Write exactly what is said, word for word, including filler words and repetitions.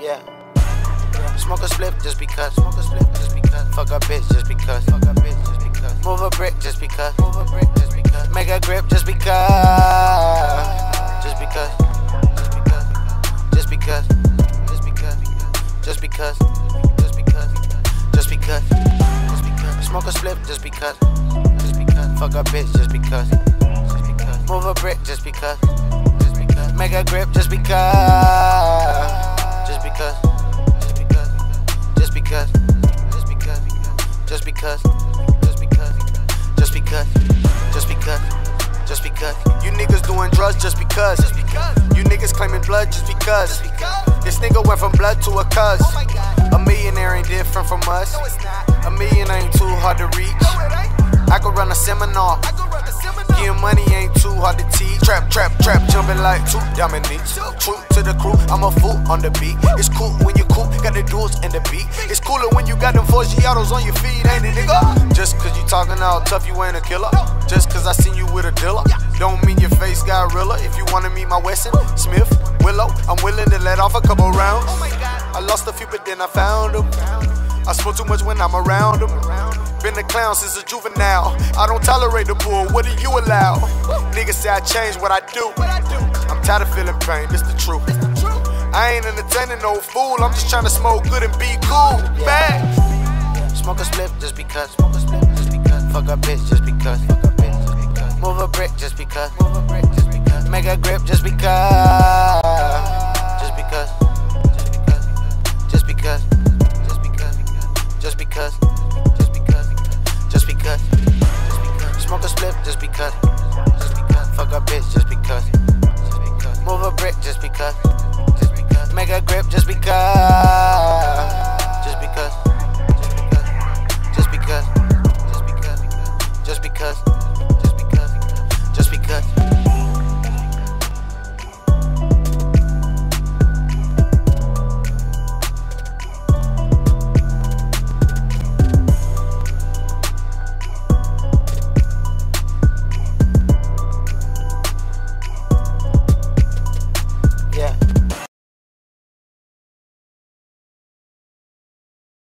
Yeah. Smoke a spliff just because. Smoke a spliff just because. Fuck a bitch just because. Fuck a bitch just because. Move a brick just because. Move a brick just because. Make a grip just because. Just because. Just because. Just because. Just because. Just because. Just because. Just because. Smoke a spliff just because. Just because. Fuck a bitch just because. Just because. Move a brick just because. Just because. Make a grip just because. Just because. Just because, just because, just because, just because, just because, just because, just because. You niggas doing drugs just because. You niggas claiming blood just because. This nigga went from blood to a cuz. A millionaire ain't different from us. A million ain't too hard to reach. I could run a seminar. Getting money ain't too hard to teach. Trap, trap, trap, jumping like two Dominiques. True to the crew, I'm a fool on the beat. It's cool when you cool, got the duels and the beat. It's cooler when you got them four Giottos on your feet, ain't it, nigga? Just cause you talking all tough, you ain't a killer. Just cause I seen you with a dealer, don't mean your face got realer. If you wanna meet my Wesson, Smith, Willow, I'm willing to let off a couple rounds. I lost a few, but then I found them. I smoke too much when I'm around them. Been a clown since a juvenile. I don't tolerate the bull, what do you allow? Niggas say I change what I do. I'm tired of feeling pain, this the truth. I ain't entertaining no fool, I'm just trying to smoke good and be cool. Bad. Smoke a spliff just because. Smoke a spliff just because. Fuck a bitch just because. Fuck a bitch just because. Move a brick just because. Move a brick just because. Make a grip just because. Just because. Just because. Just because. Just because. Just because. Just because. Just because. Smoke a spliff just because. Just because. Fuck a bitch just because. Just because. Move a brick just because. Just because. Make a grip just because.